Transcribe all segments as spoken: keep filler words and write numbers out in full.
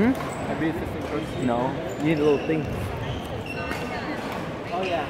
Hmm? Can I be assistant coach? No. You need a little thing. Oh yeah.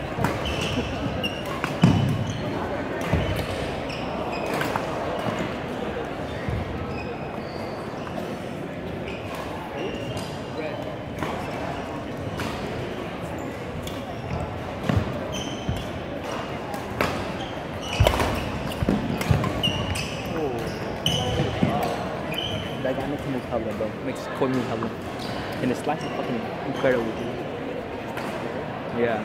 That guy makes a new color, bro. Makes cool new color. And his slice is fucking incredible, dude. Yeah.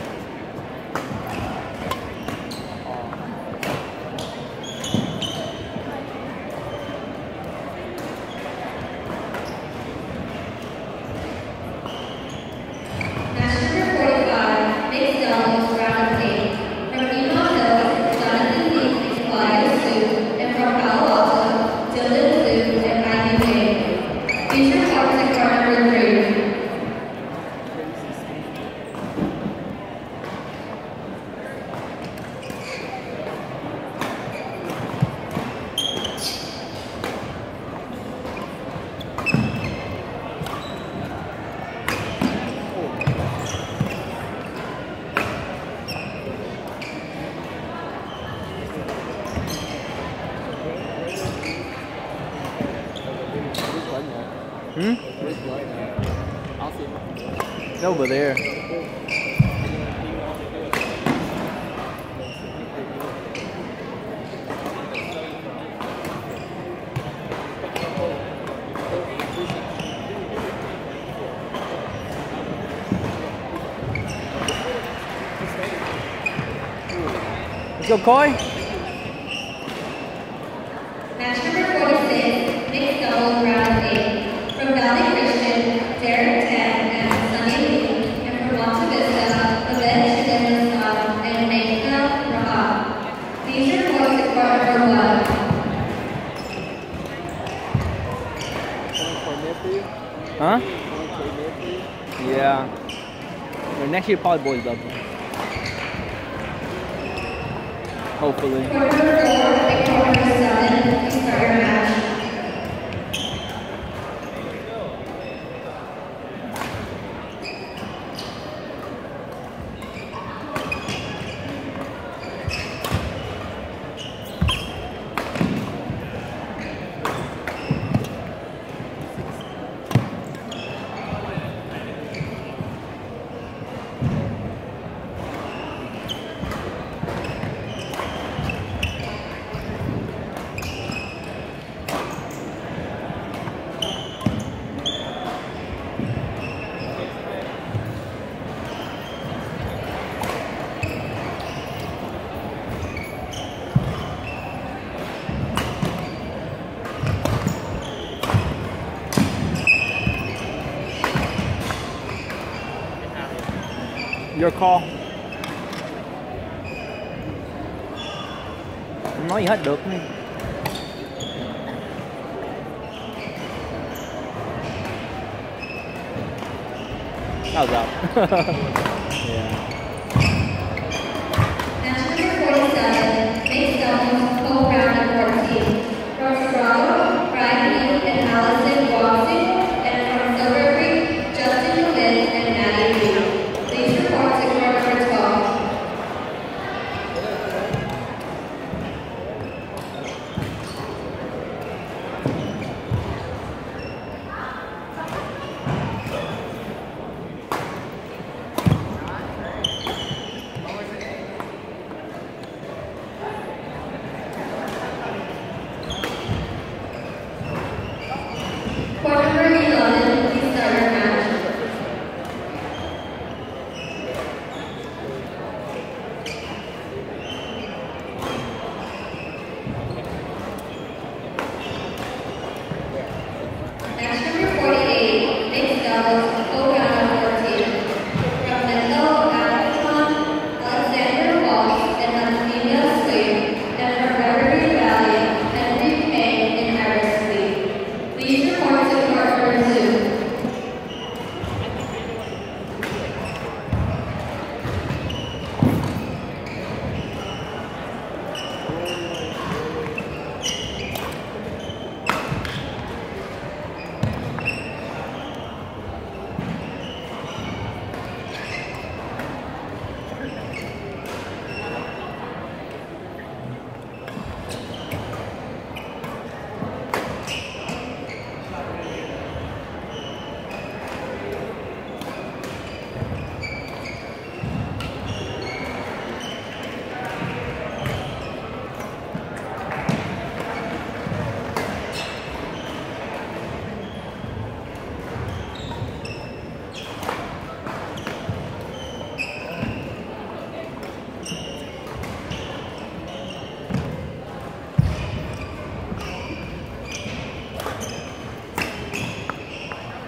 Hmm? I'll see him. Over there. Let's go, Coy. Match number forty-six, mixed doubles round of eight. From Valley Christian, Derek Tan and Sunny Lee, and from Monte Vista, Abed Chidimasam and Megha Rahab. These are boys at court number one. Huh? Yeah. Well, next year probably boys double. Hopefully. Court number four and court number seven, you start your match. Your call. Nói gì hết được. That was up. Yeah. Match number forty-seven, mixed doubles, co-round of fourteen. From Toronto, Brian Lee and Allison Watson, and from Silver Creek, Justin Lewis and Maddie Lee. Please report to court number twelve.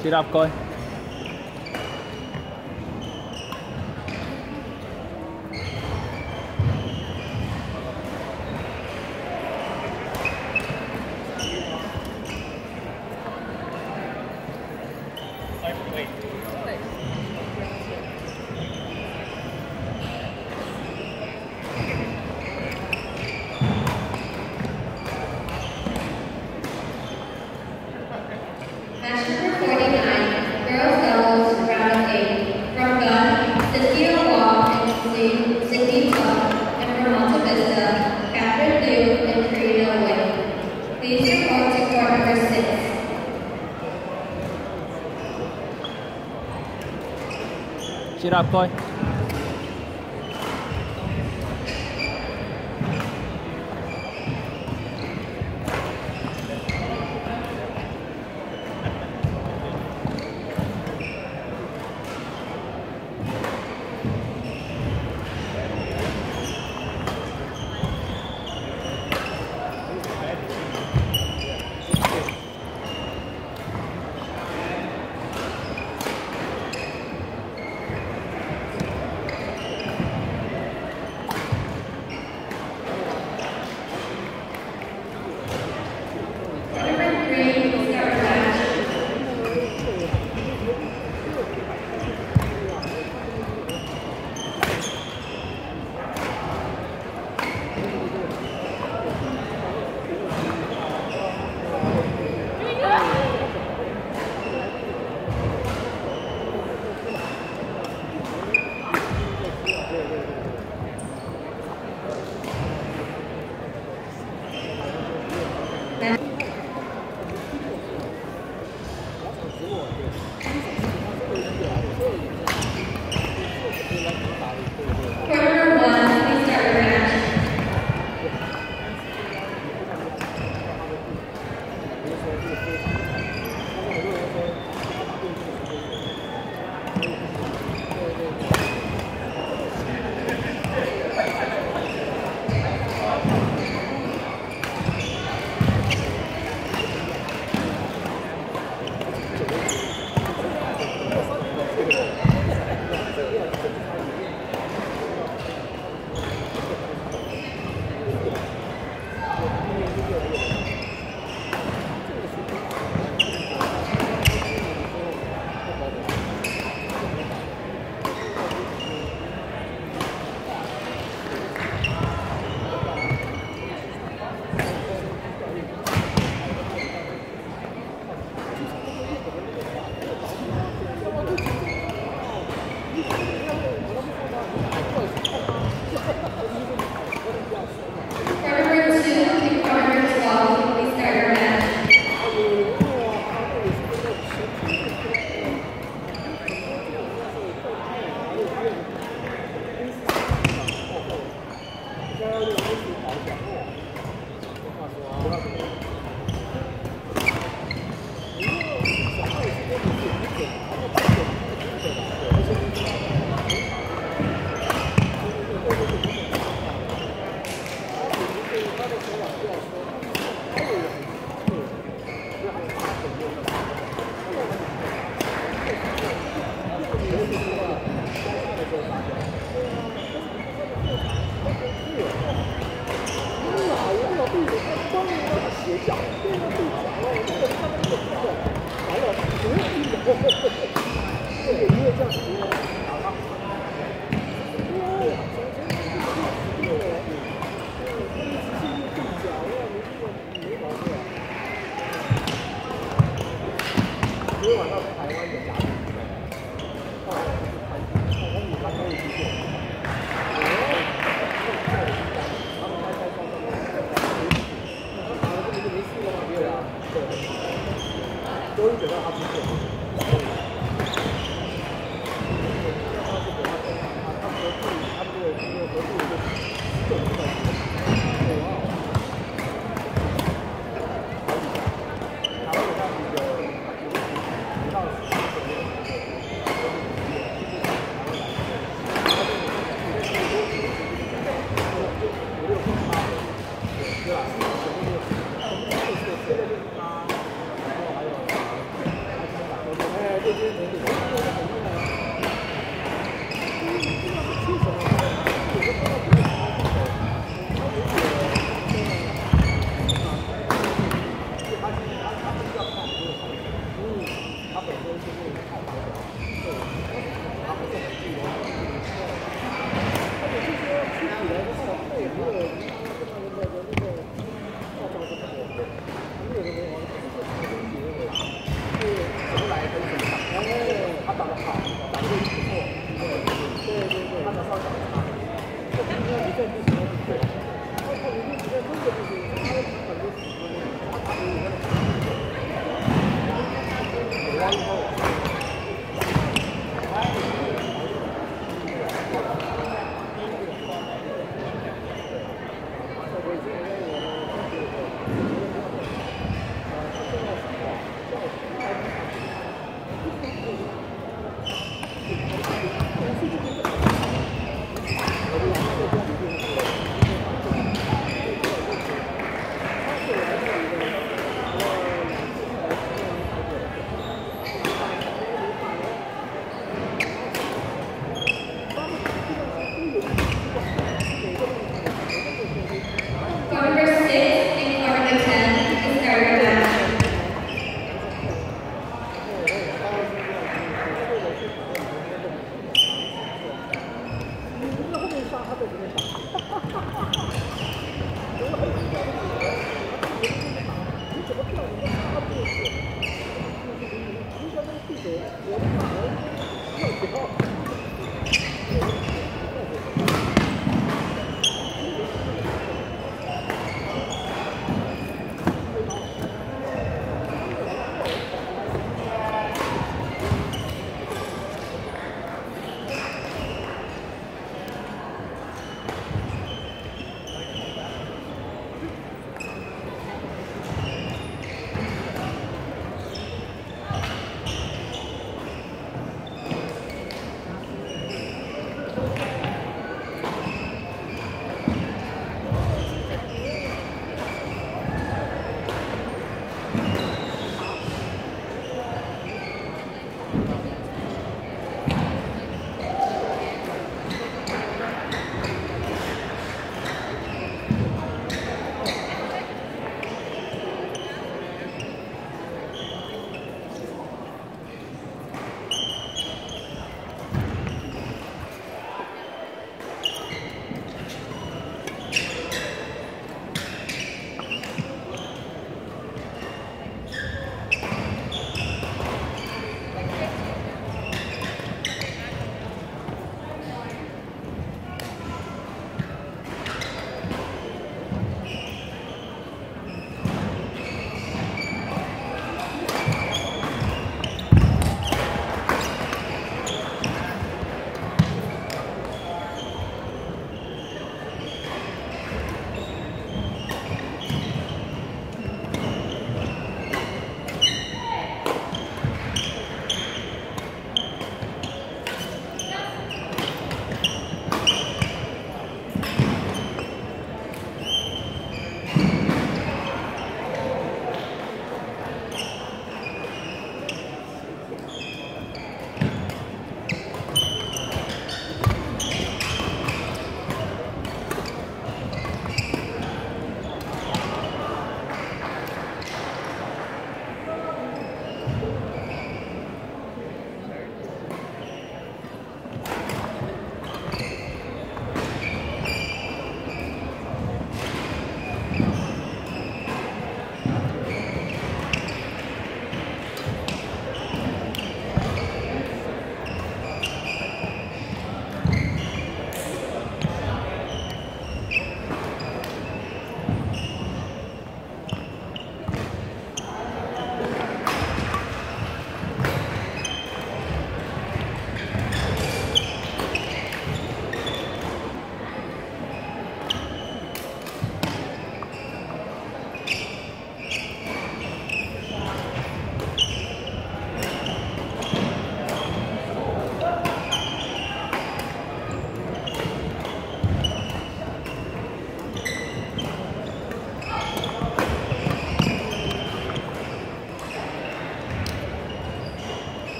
Sit up coi. Match number forty-nine, girls doubles, round of eight. From Gunn, Cynthia Wong and Sydney Tuck, and from Alta Vista, Catherine Liu and Karina Wing. Please report to court number six. Sit up coi. Number three, start match. Quarter one, please start your match. Quarter number two and quarter number twelve, please start your match. Thank you.